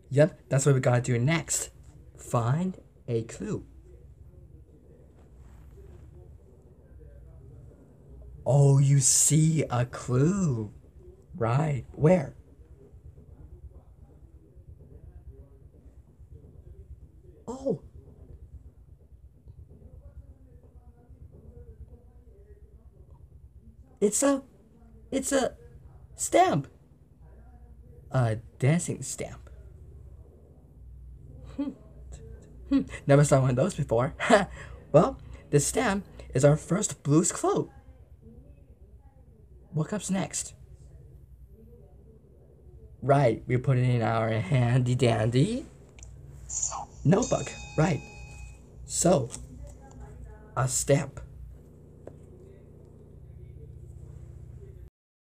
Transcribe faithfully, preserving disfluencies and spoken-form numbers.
Yep, that's what we gotta do next. Find a clue. Oh, you see a clue. Right. Where? Oh. It's a it's a stamp. A dancing stamp. Hmm. Hmm. Never saw one of those before. Well, the stamp is our first blues clue. What comes next? Right, we put it in our handy dandy notebook. Right. So, a stamp.